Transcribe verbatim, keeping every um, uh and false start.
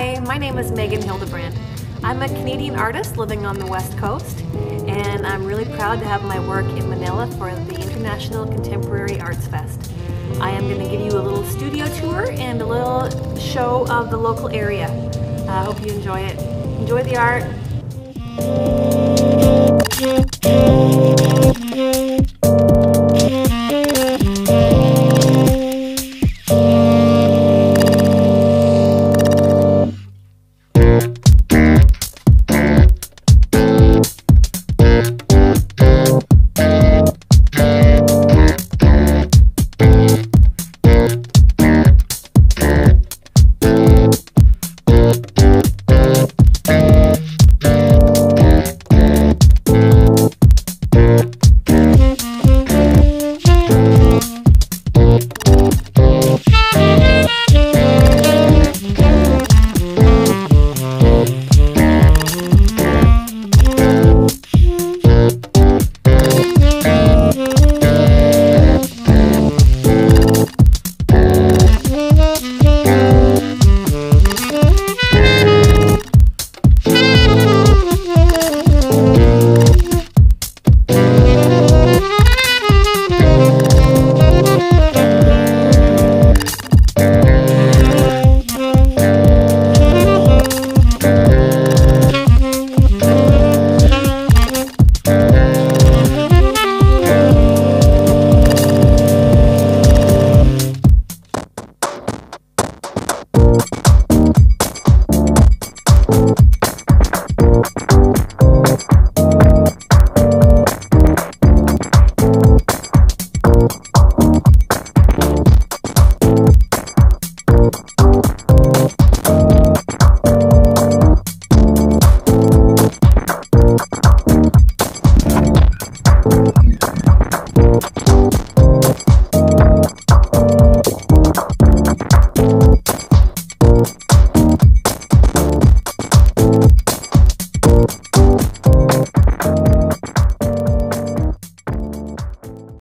Hi, my name is Megan Hildebrand. I'm a Canadian artist living on the West Coast, and I'm really proud to have my work in Manila for the International Contemporary Arts Fest. I am going to give you a little studio tour and a little show of the local area. I hope you enjoy it. Enjoy the art.